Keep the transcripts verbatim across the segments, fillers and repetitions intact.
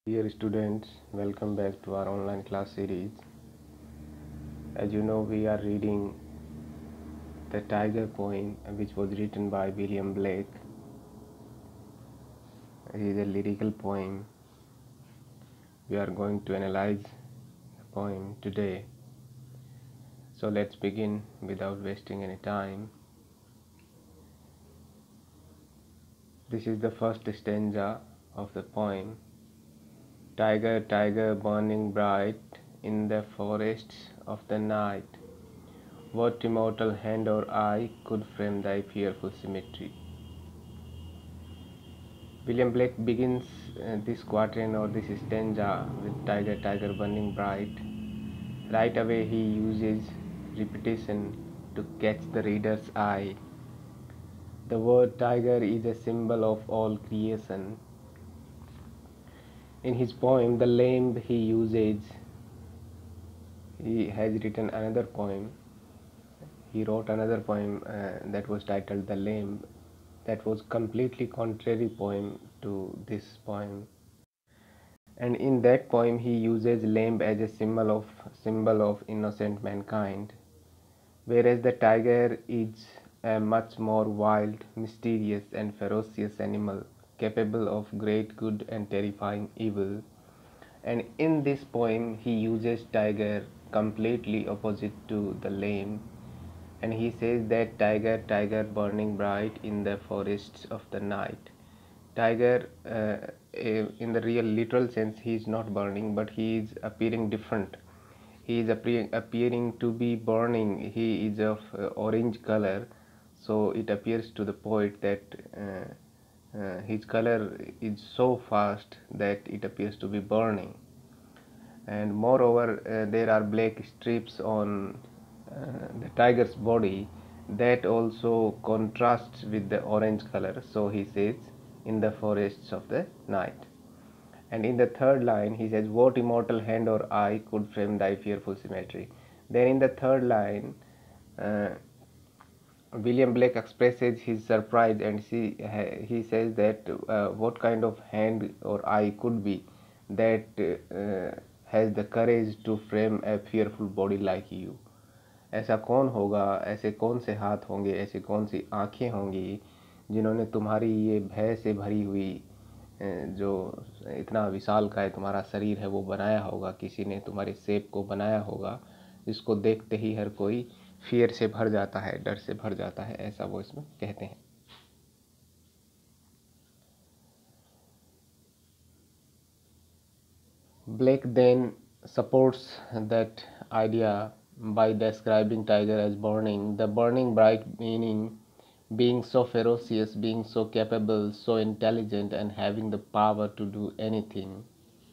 Dear students, welcome back to our online class series. As you know, we are reading the Tiger poem, which was written by William Blake. It is a lyrical poem. We are going to analyze the poem today. So let's begin without wasting any time. This is the first stanza of the poem. Tiger, tiger, burning bright in the forests of the night, what immortal hand or eye could frame thy fearful symmetry? William Blake begins uh, this quatrain or this stanza with Tiger, tiger, burning bright. Right away he uses repetition to catch the reader's eye. The word tiger is a symbol of all creation. In his poem, The Lamb, he uses, he has written another poem. He wrote another poem uh, that was titled The Lamb, that was completely contrary poem to this poem. And in that poem he uses lamb as a symbol of symbol of innocent mankind, whereas the tiger is a much more wild, mysterious and ferocious animal, capable of great good and terrifying evil. And in this poem he uses tiger completely opposite to the lamb, and he says that tiger, tiger, burning bright in the forests of the night. Tiger, uh, in the real literal sense, he is not burning, but he is appearing different. He is appearing, appearing to be burning. He is of uh, orange color, so it appears to the poet that uh, uh, his color is so fast that it appears to be burning. And moreover, uh, there are black strips on uh, the tiger's body that also contrasts with the orange color. So he says, in the forests of the night. And in the third line he says, what immortal hand or eye could frame thy fearful symmetry? Then in the third line, uh, William Blake expresses his surprise, and see, he says that uh, what kind of hand or eye could be that uh, has the courage to frame a fearful body like you. ऐसा कौन होगा, ऐसे कौन से हाथ होंगे, ऐसे कौन सी आँखें होंगी जिन्होंने तुम्हारी ये भय से भरी हुई जो इतना विशालकाय तुम्हारा शरीर है वो बनाया होगा, किसी ने तुम्हारे शेप को बनाया होगा जिसको देखते ही हर कोई फियर से भर जाता है, डर से भर जाता है, ऐसा वो इसमें कहते हैं. Blake then supports that idea by describing tiger as burning, the burning bright meaning being so ferocious, being so capable, so intelligent, and having the power to do anything.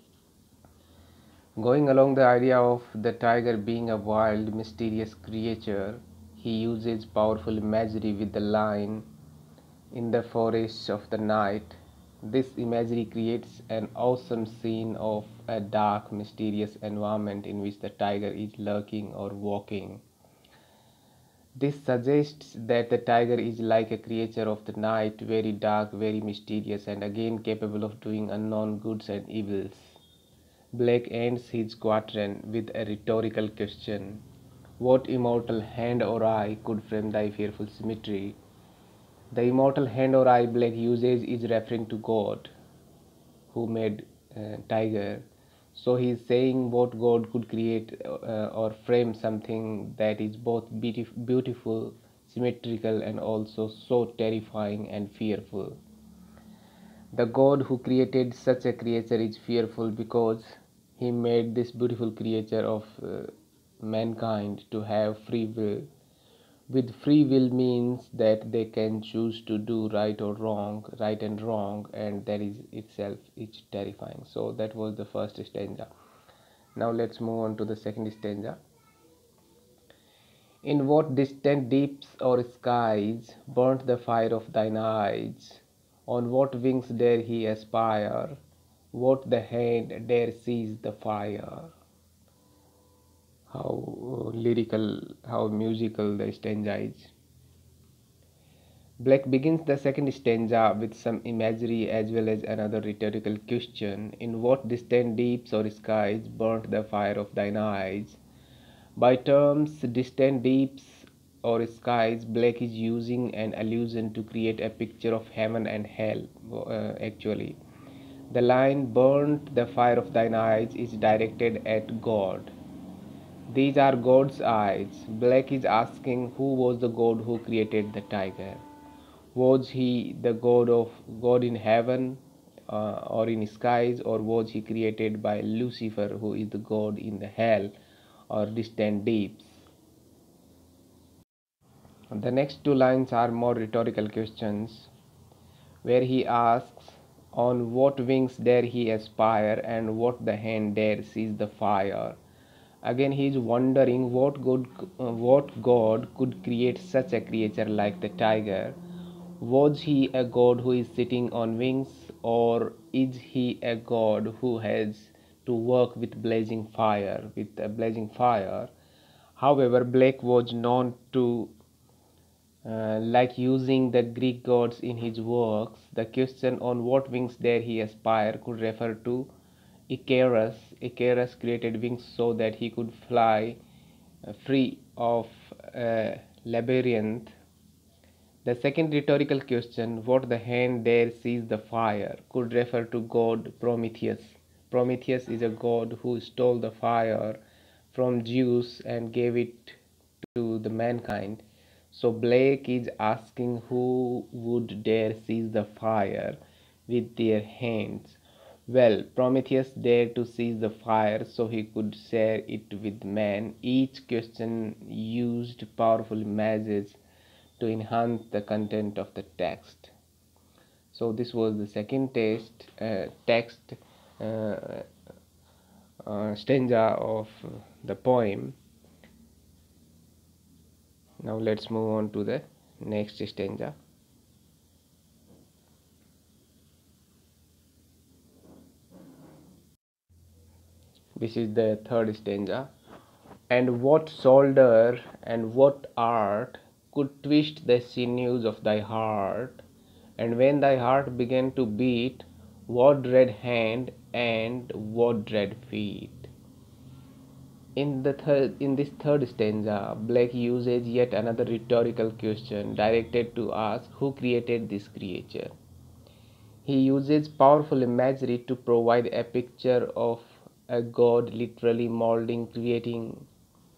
Going along the idea of the tiger being a wild, mysterious creature, he uses powerful imagery with the line, in the forests of the night. This imagery creates an awesome scene of a dark, mysterious environment in which the tiger is lurking or walking. This suggests that the tiger is like a creature of the night, very dark, very mysterious, and again capable of doing unknown goods and evils. Blake ends his quatrain with a rhetorical question. What immortal hand or eye could frame thy fearful symmetry? The immortal hand or eye Blake uses is referring to God, who made uh, tiger. So he is saying what God could create uh, or frame something that is both beautiful, symmetrical, and also so terrifying and fearful. The God who created such a creature is fearful because he made this beautiful creature of uh, mankind to have free will. With free will means that they can choose to do right or wrong, right and wrong, and that is itself it's terrifying. So that was the first stanza. Now let's move on to the second stanza. In what distant deeps or skies burnt the fire of thine eyes? On what wings dare he aspire? What the hand dare seize the fire? How lyrical, how musical the stanza is. Blake begins the second stanza with some imagery as well as another rhetorical question. In what distant deeps or skies burnt the fire of thine eyes? By terms distant deeps or skies, Blake is using an allusion to create a picture of heaven and hell. Uh, actually, the line burnt the fire of thine eyes is directed at God. These are God's eyes. Blake is asking who was the God who created the tiger. Was he the god of God in heaven uh, or in skies, or was he created by Lucifer, who is the god in the hell or distant deeps? The next two lines are more rhetorical questions, where he asks, on what wings dare he aspire, and what the hand dare seize the fire? Again, he is wondering what God, uh, what God could create such a creature like the tiger. Was he a god who is sitting on wings, or is he a god who has to work with blazing fire? With a blazing fire. However, Blake was known to uh, like using the Greek gods in his works. The question on what wings dare he aspire could refer to Icarus. Icarus created wings so that he could fly uh, free of a labyrinth. The second rhetorical question, what the hand dare seize the fire, could refer to god Prometheus. Prometheus is a god who stole the fire from Zeus and gave it to the mankind. So Blake is asking who would dare seize the fire with their hands. Well, Prometheus dared to seize the fire so he could share it with man. Each question used powerful images to enhance the content of the text. So this was the second test uh, text uh, uh, stanza of the poem. Now let's move on to the next stanza. This is the third stanza. And what shoulder and what art could twist the sinews of thy heart? And when thy heart began to beat, what dread hand and what dread feet? In the third, in this third stanza, Blake uses yet another rhetorical question directed to us: who created this creature? He uses powerful imagery to provide a picture of a god literally molding, creating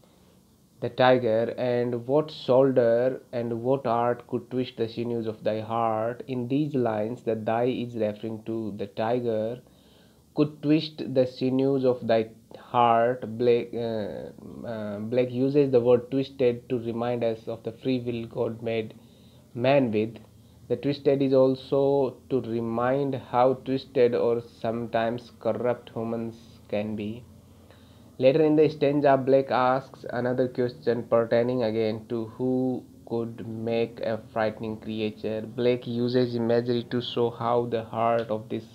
the tiger. And what shoulder and what art could twist the sinews of thy heart? In these lines, the thy is referring to the tiger, could twist the sinews of thy heart. Blake, uh, uh, Blake uses the word twisted to remind us of the free will God made man with. The twisted is also to remind how twisted or sometimes corrupt humans can be. Later in the stanza, Blake asks another question pertaining again to who could make a frightening creature. Blake uses imagery to show how the heart of this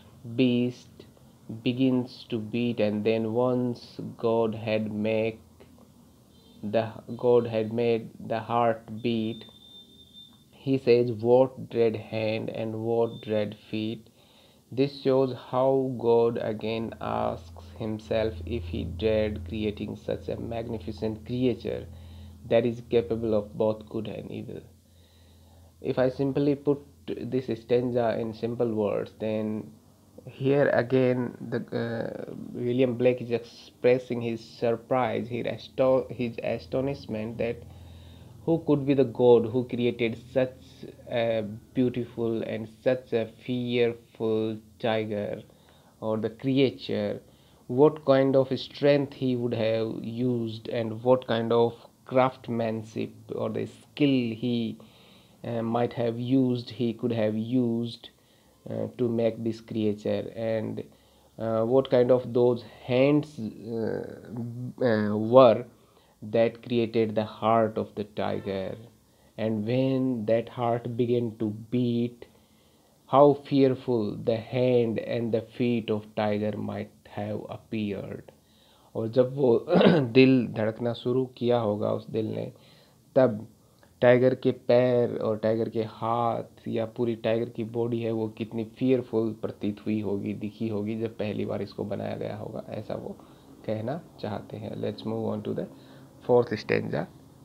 beast begins to beat, and then once God had make the God had made the heart beat, he says, what dread hand and what dread feet? This shows how God again asks himself if he dared creating such a magnificent creature that is capable of both good and evil. If I simply put this stanza in simple words, then here again the uh, William Blake is expressing his surprise, his, asto- his astonishment that who could be the god who created such a beautiful and such a fearful tiger, or the creature? What kind of strength he would have used, and what kind of craftsmanship or the skill he uh, might have used, he could have used uh, to make this creature, and uh, what kind of those hands uh, uh, were that created the heart of the tiger. And when that heart began to beat, how fearful the hand and the feet of tiger might have appeared. और जब वो दिल धड़कना शुरू किया होगा उस दिल ने, तब टाइगर के पैर और टाइगर के हाथ या पूरी टाइगर की बॉडी है वो कितनी फियरफुल प्रतीत हुई होगी, दिखी होगी जब पहली बार इसको बनाया गया होगा, ऐसा वो कहना चाहते हैं। Let's move on to the fourth stanza.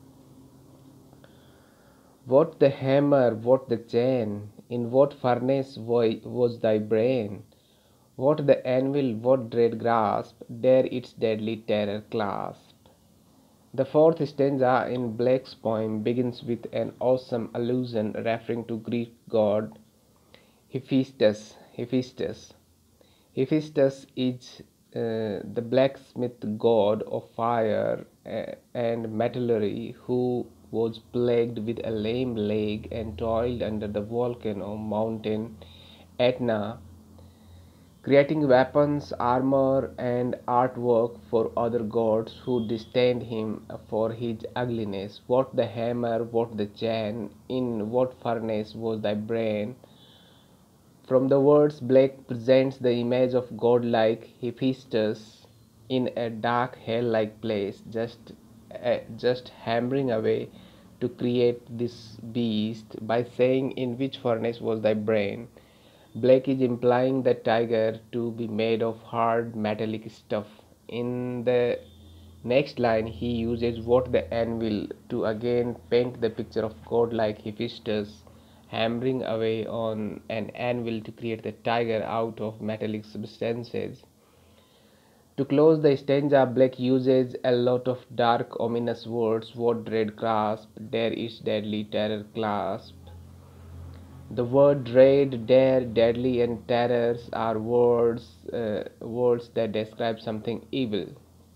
What the hammer, what the chain, in what furnace was thy brain? What the anvil, what dread grasp, dare its deadly terror clasp? The fourth stanza in Blake's poem begins with an awesome allusion referring to Greek god Hephaestus. Hephaestus. Hephaestus is uh, the blacksmith god of fire uh, and metallurgy who was plagued with a lame leg and toiled under the volcano mountain Etna, creating weapons, armor, and artwork for other gods who disdained him for his ugliness. What the hammer, what the chain, in what furnace was thy brain? From the words, Blake presents the image of godlike Hephaestus in a dark hell-like place, just uh, just hammering away to create this beast by saying, "In which furnace was thy brain?" Blake is implying the tiger to be made of hard metallic stuff. In the next line, he uses "what the anvil" to again paint the picture of godlike Hephaestus hammering away on an anvil to create the tiger out of metallic substances. To close the stanza, Blake uses a lot of dark, ominous words. What dread grasp, dare its deadly terror clasp. The word dread, dare, deadly, and terrors are words, uh, words that describe something evil.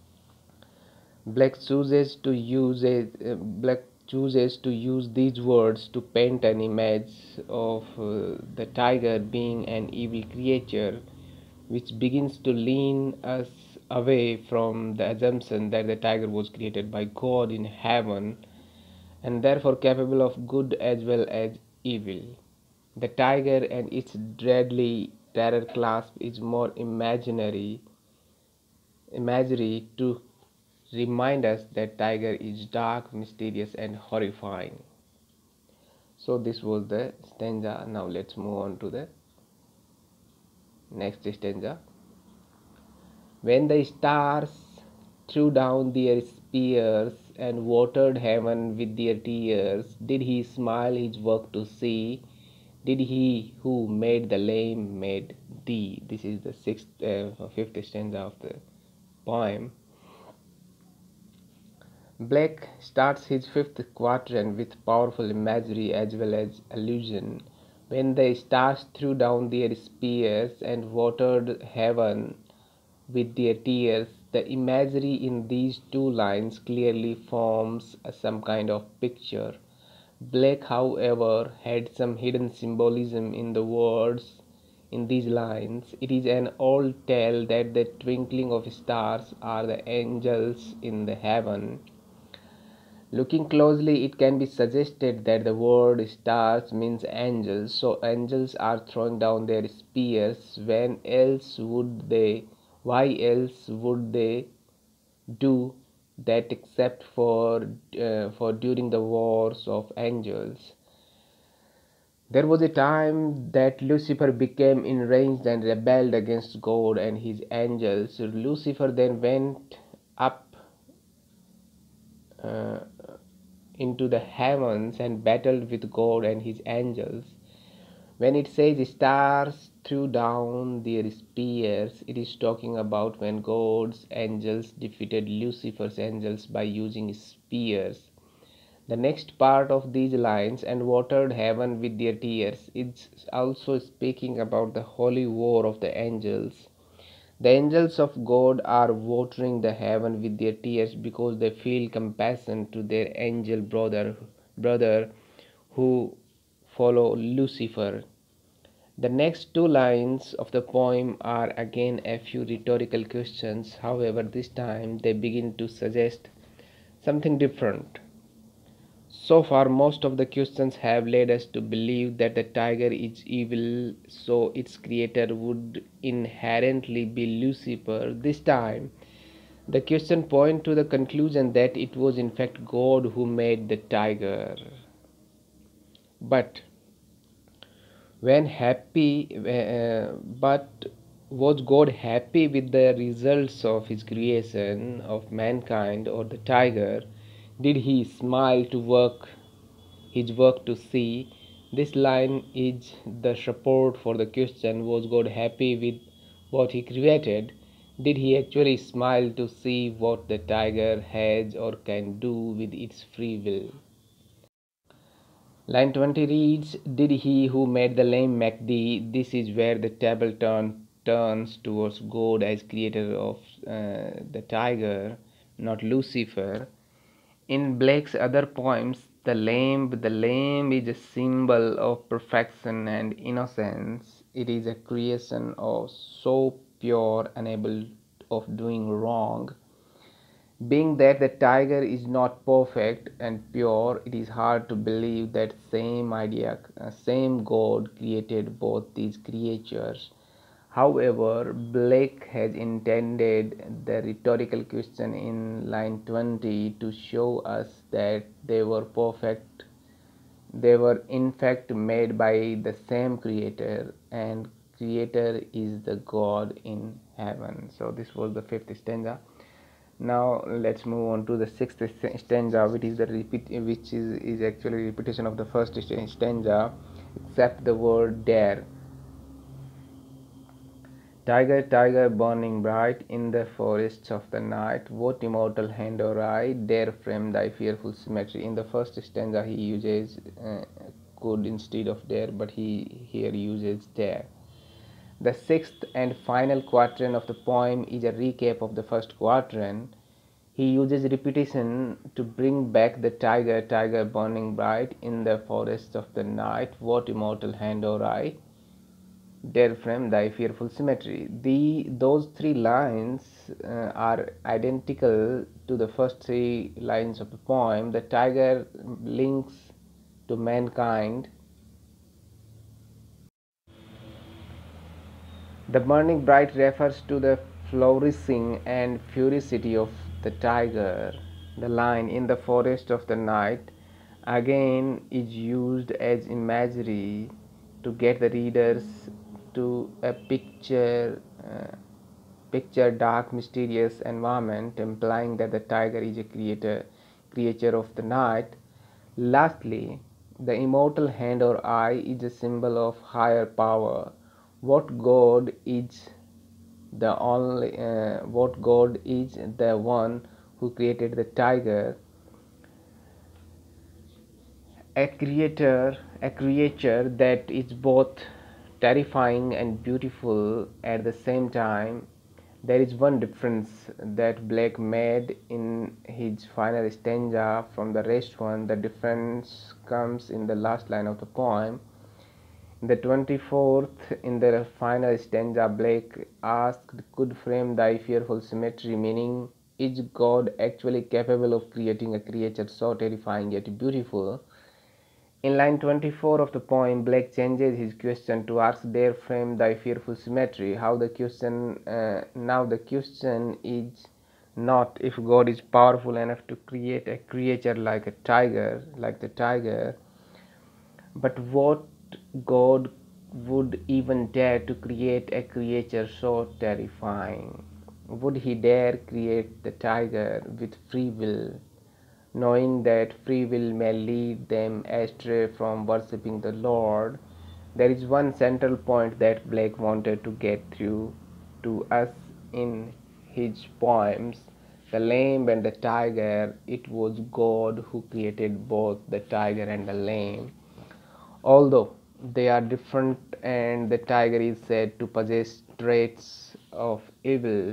Blake chooses to use a, uh, Blake chooses to use these words to paint an image of uh, the tiger being an evil creature, which begins to lean us away from the assumption that the tiger was created by God in heaven and therefore capable of good as well as evil. The tiger and its deadly terror clasp is more imaginary imagery to remind us that tiger is dark, mysterious, and horrifying. So this was the stanza. Now let's move on to the next stanza. When the stars threw down their spears and watered heaven with their tears, did he smile his work to see? Did he who made the lame made thee? This is the sixth, uh, fifth stanza of the poem. Blake starts his fifth quatrain with powerful imagery as well as allusion. When the stars threw down their spears and watered heaven with their tears, the imagery in these two lines clearly forms some kind of picture. Blake, however, had some hidden symbolism in the words in these lines. It is an old tale that the twinkling of stars are the angels in the heaven. Looking closely, it can be suggested that the word stars means angels, so angels are throwing down their spears. When else would they, why else would they do that except for, uh, for during the wars of angels? There was a time that Lucifer became enraged and rebelled against God and his angels. Lucifer then went up uh, into the heavens and battled with God and his angels. When it says stars threw down their spears, it is talking about when God's angels defeated Lucifer's angels by using spears. The next part of these lines, and watered heaven with their tears, is also speaking about the holy war of the angels. The angels of God are watering the heaven with their tears because they feel compassion to their angel brother, brother who follow Lucifer. The next two lines of the poem are again a few rhetorical questions. However, this time they begin to suggest something different. So far, most of the questions have led us to believe that the tiger is evil, so its creator would inherently be Lucifer. This time, the question points to the conclusion that it was in fact God who made the tiger. But when happy, uh, but was God happy with the results of his creation of mankind or the tiger? Did he smile to work his work to see? This line is the support for the question: was God happy with what he created? Did he actually smile to see what the tiger has or can do with its free will? Line twenty reads, did he who made the lame make thee? This is where the table turn, turns towards God as creator of uh, the tiger, not Lucifer. In Blake's other poems, the lamb, the lamb is a symbol of perfection and innocence. It is a creation of so pure, unable of doing wrong. Being that the tiger is not perfect and pure, it is hard to believe that same idea, uh, same God created both these creatures. However, Blake has intended the rhetorical question in line twenty to show us that they were perfect. They were in fact made by the same creator, and creator is the God in heaven. So this was the fifth stanza. Now let's move on to the sixth stanza, which is the repeat, which is, is actually repetition of the first stanza, except the word dare. Tiger, tiger, burning bright in the forests of the night, what immortal hand or eye dare frame thy fearful symmetry? In the first stanza, he uses uh, could instead of dare, but he here uses dare. The sixth and final quatrain of the poem is a recap of the first quatrain. He uses repetition to bring back the tiger, tiger burning bright in the forests of the night, what immortal hand or eye dare frame thy fearful symmetry. The, those three lines uh, are identical to the first three lines of the poem. The tiger links to mankind. The burning bright refers to the flourishing and ferocity of the tiger. The line in the forest of the night again is used as imagery to get the readers to a picture uh, picture dark mysterious environment, implying that the tiger is a creator creature of the night. Lastly, the immortal hand or eye is a symbol of higher power. What God is the only uh, what God is the one who created the tiger, a creator, a creature that is both terrifying and beautiful at the same time. There is one difference that Blake made in his final stanza from the rest one. The difference comes in the last line of the poem. In the twenty-fourth, in the final stanza, Blake asked, could frame thy fearful symmetry, meaning, is God actually capable of creating a creature so terrifying yet beautiful? In line twenty-four of the poem, Blake changes his question to ask, dare frame thy fearful symmetry. How the question uh, now the question is not if God is powerful enough to create a creature like a tiger, like the tiger, but what God would even dare to create a creature so terrifying? Would he dare create the tiger with free will, knowing that free will may lead them astray from worshipping the Lord? There is one central point that Blake wanted to get through to us in his poems. The lamb and the tiger, it was God who created both the tiger and the lamb. Although they are different and the tiger is said to possess traits of evil,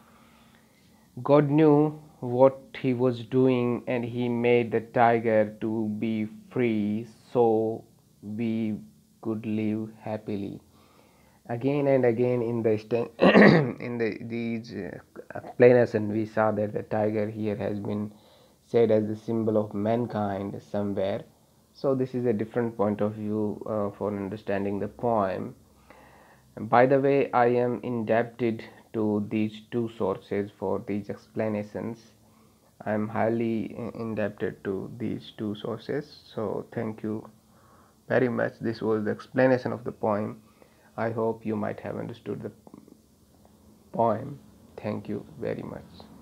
God knew what he was doing and he made the tiger to be free so we could live happily. Again and again in the in the these uh, explanations we saw that the tiger here has been said as the symbol of mankind somewhere. So this is a different point of view uh, for understanding the poem. By the way, I am indebted to these two sources for these explanations. I am highly indebted to these two sources. So thank you very much. This was the explanation of the poem. I hope you might have understood the poem. Thank you very much.